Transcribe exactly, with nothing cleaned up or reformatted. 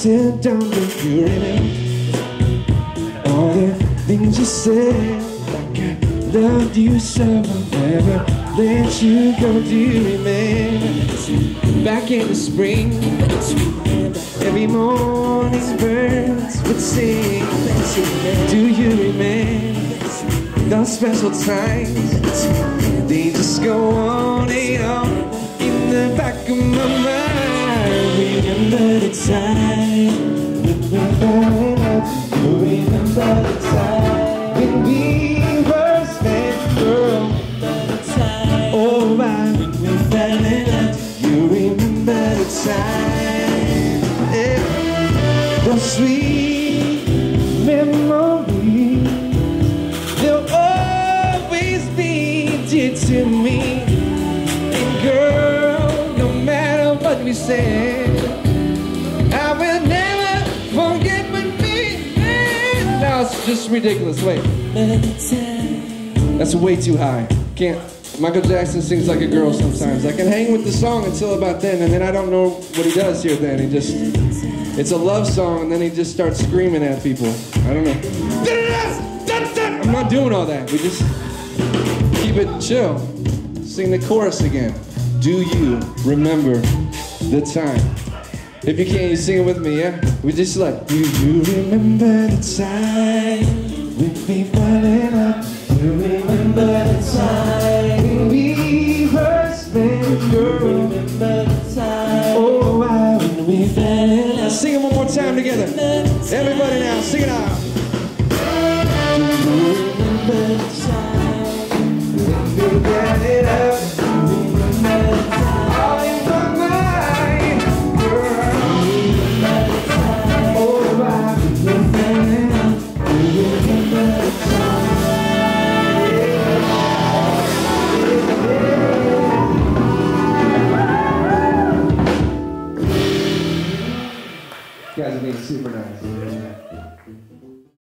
sit down, don't you remember all the things you said? Like I loved you so, I'll never let you go. Do you remember back in the spring? Every morning birds would sing. Do you remember those special times? They just go on and on in the back of my mind. Remember the time when we fell in love. Remember the time when we first met, girl. Oh, right, when we fell in love. You remember the time, yeah. Those sweet memories, they'll always be dear to me. And girl, no matter what we say, I will never forget when we met. Now it's just ridiculous. Wait, that's way too high. Can't. Michael Jackson sings like a girl sometimes. I can hang with the song until about then, and then I don't know what he does here then. He just, it's a love song, and then he just starts screaming at people. I don't know. I'm not doing all that. We just keep it chill. Sing the chorus again. Do you remember the time? If you can't, you sing it with me, yeah? We just like, do you remember the time when we fell in love? Do you remember the time when we first met, girl? Remember the time? Oh, why when we fell in love? Sing it one more time together. Everybody now, sing it out. Do you remember the time?